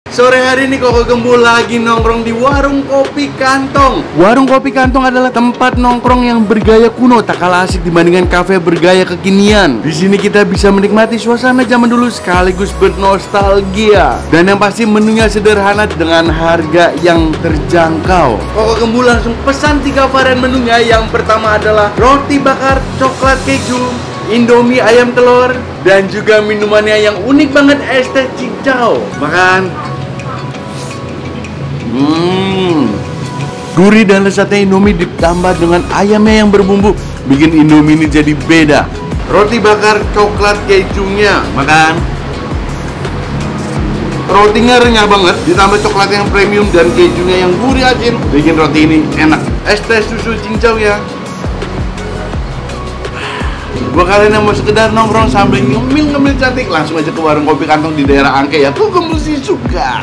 Sore hari ini Koko Gembul lagi nongkrong di Warung Kopi Kantong. Warung Kopi Kantong adalah tempat nongkrong yang bergaya kuno, tak kalah asik dibandingkan kafe bergaya kekinian. Di sini kita bisa menikmati suasana zaman dulu sekaligus bernostalgia. Dan yang pasti menunya sederhana dengan harga yang terjangkau. Koko Gembul langsung pesan 3 varian menunya. Yang pertama adalah roti bakar coklat keju, Indomie ayam telur, dan juga minumannya yang unik banget, es teh cincau. Makan. Gurih dan lezatnya Indomie ditambah dengan ayamnya yang berbumbu bikin Indomie ini jadi beda. Roti bakar coklat kejunya, makan. Rotinya renyah banget, ditambah coklat yang premium dan kejunya yang gurih asin bikin roti ini enak. Es teh susu cincau ya. Buat kalian yang mau sekedar nongkrong sambil ngemil-ngemil cantik, langsung aja ke Warung Kopi Kantong di daerah Angke ya. Koko Gembul sih suka.